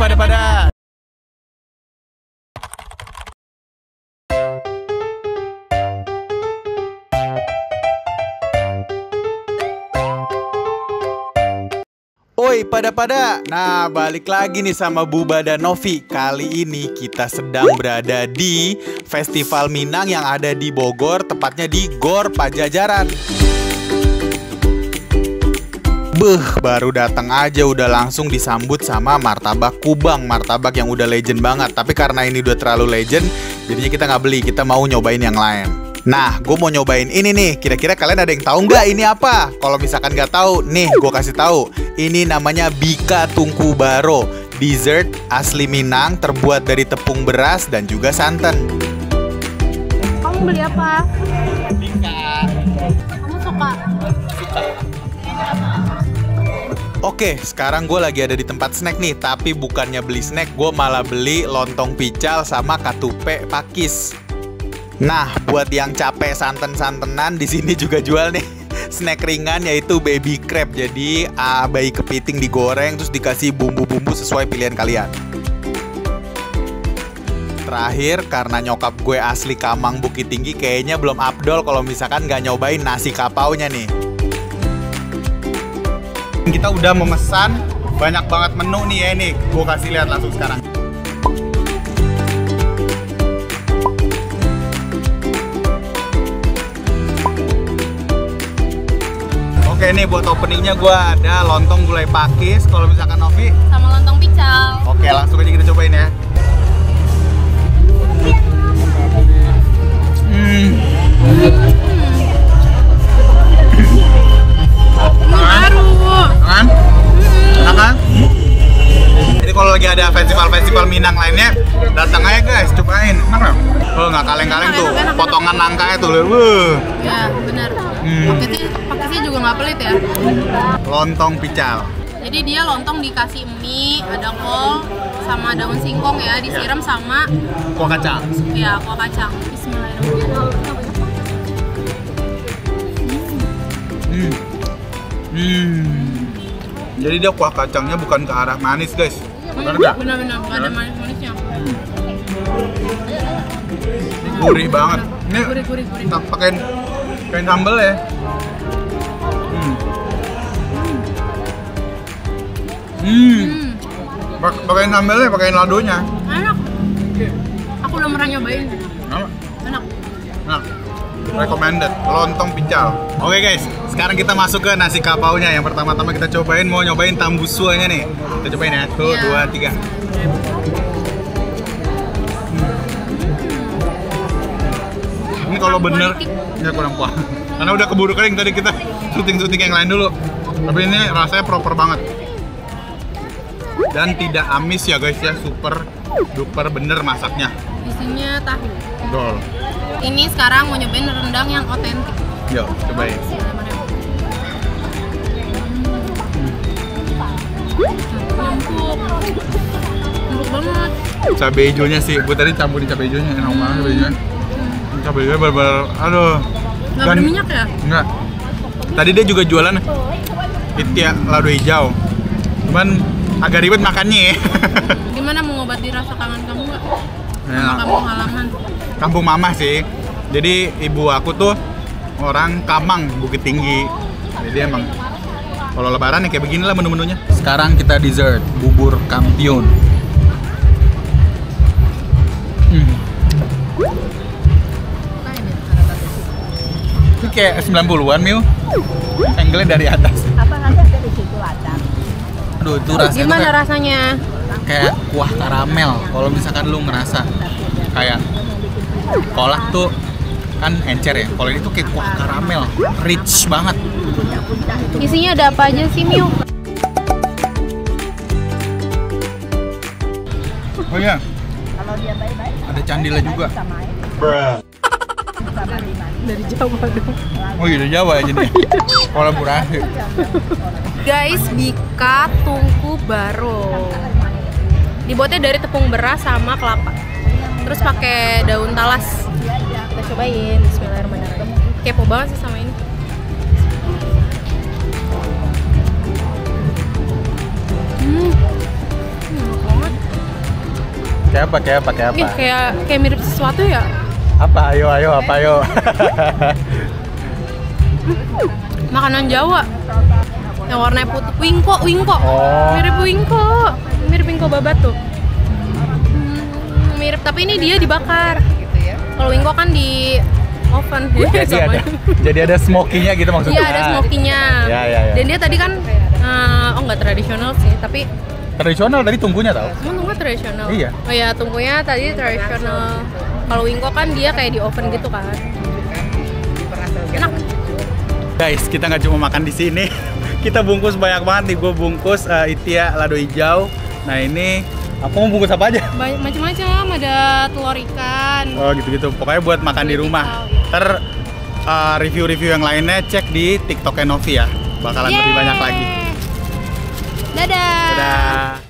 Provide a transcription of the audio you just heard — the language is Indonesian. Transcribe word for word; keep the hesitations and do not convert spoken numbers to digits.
pada-pada. Oi pada-pada, nah balik lagi nih sama Buba dan Novi. Kali ini kita sedang berada di Festival Minang yang ada di Bogor, tepatnya di Gor Pajajaran. Beuh, baru datang aja udah langsung disambut sama martabak kubang, martabak yang udah legend banget. Tapi karena ini udah terlalu legend, jadinya kita nggak beli, kita mau nyobain yang lain. Nah, gue mau nyobain ini nih. Kira-kira kalian ada yang tahu nggak ini apa? Kalau misalkan nggak tahu, nih gue kasih tahu. Ini namanya Bika Tungku Baro, dessert asli Minang, terbuat dari tepung beras dan juga santan. Kamu beli apa? Bika. Kamu suka? Suka. Oke, sekarang gue lagi ada di tempat snack nih. Tapi bukannya beli snack, gue malah beli lontong pical sama katupe pakis. Nah, buat yang capek santen-santenan, di sini juga jual nih snack ringan yaitu baby crab. Jadi ah, bayi kepiting digoreng terus dikasih bumbu-bumbu sesuai pilihan kalian. Terakhir, karena nyokap gue asli Kamang Bukit Tinggi, kayaknya belum afdol kalau misalkan nggak nyobain nasi kapaunya nih. Kita udah memesan banyak banget menu nih ya, ini gue kasih lihat langsung sekarang. Oke nih, buat openingnya gue ada lontong gulai pakis. Kalau misalkan Novi sama lontong pical. Oke, langsung aja kita cobain ya. Hmm. Baru. Kan? Enak kan? Jadi kalau lagi ada festival-festival Minang lainnya, datang aja guys, cobain. Enak nggak? Oh, nggak kaleng-kaleng tuh. Enak, enak, Potongan nangkanya tuh, wuh. Ya, benar. Hmm. Pakisnya, pakisnya juga nggak pelit ya. Lontong pical. Jadi dia lontong dikasih mie, ada kol, sama daun singkong ya, disiram sama Kuah kacang. ya kuah kacang. Bismillahirrahmanirrahim. Hmm. Hmm. Jadi dia kuah kacangnya bukan ke arah manis guys. Benar nggak? Benar-benar nggak ada manis-manisnya. Ini gurih banget. Ini Gurih, gurih, gurih. tak pakein pakein sambal ya. Hmm. Hmm. Hmm, Pak- Pakein sambalnya, pakein ladonya. enak. Aku udah pernah nyobain. Enak. Enak. Nah, recommended lontong pical. Oke guys, sekarang kita masuk ke nasi kapaunya. Yang pertama-tama kita cobain, mau nyobain tambusuanya nih. Kita cobain ya, tuh, Iya. dua, tiga. Ini kalau bener, ya kurang kuah. Karena udah keburu kering tadi kita syuting-syuting yang lain dulu. Tapi ini rasanya proper banget. Dan tidak amis ya guys ya, super duper bener masaknya. Isinya tahu. Dol. Ini sekarang mau nyobain rendang yang otentik. Yuk, cobain. Empuk. Empuk banget. Cabai hijaunya sih, gue tadi campurin cabai hijaunya, enak banget cabai hijaunya. Cabai hijaunya bener-bener, aduh. Nggak Dan- berminyak ya? Enggak. Tadi dia juga jualan itia lado hijau. Cuman agak ribet makannya ya. Gimana mau ngobati rasa kangen kamu nggak? Ya. Sama kamu halaman. Kampung mama sih. Jadi ibu aku tuh orang Kamang Bukit Tinggi. Jadi emang kalau lebaran ya kayak beginilah menu-menunya. Sekarang kita dessert, bubur kampiun. Hmm. Ini kayak sembilan puluhan, Miu. Angle-nya dari atas. Apa nanti ada di situ ada? Aduh, itu rasanya tuh Gimana kayak, rasanya? kayak kuah karamel. Kalau misalkan lu ngerasa kayak kolak tuh kan encer ya. Kalau ini tuh kayak kuah karamel, rich banget. Isinya ada apa aja sih, Miu? Oh iya, Kalau dia baik-baik ada candila juga. sama aja. Dari Jawa dong. Oh iya, dari Jawa aja nih. Kolaborasi. Guys, Bika Tungku Baro. Dibuatnya dari tepung beras sama kelapa. Terus pakai daun talas. Kita cobain. Bismillahirrahmanirrahim. Kepo banget sih sama ini. Hmm. Hmm, enak banget. Kayak apa? Kayak apa? Kayak apa? Ih, kayak kayak mirip sesuatu ya. Apa? Ayo, ayo, apa ayo? Makanan Jawa. Yang warnanya putih, wingko, wingko. Oh. Mirip wingko. Mirip wingko babat tuh. Hmm, mirip, tapi ini dia dibakar. Kalau wingko kan di oven. Jadi ada, jadi ada smokinya gitu maksudnya. Iya, ada smokinya. Ya, ya, ya. Dan dia tadi kan uh, oh nggak tradisional sih, tapi Tradisional tadi tunggunya tau? emang tunggunya tradisional. Iya. Oh ya, tunggunya tadi tradisional. Kalau wingko kan dia kayak di oven gitu kan. Enak. Guys, kita nggak cuma makan di sini. Kita bungkus banyak banget nih. Gue bungkus uh, itia lado hijau. Nah ini, aku mau bungkus apa aja? Banyak macam-macam, ada telur ikan. Oh gitu-gitu. Pokoknya buat makan di rumah. Ter uh, review-review yang lainnya cek di TikToknya Novi ya. Bakalan lebih banyak lagi. Dadah. Dadah.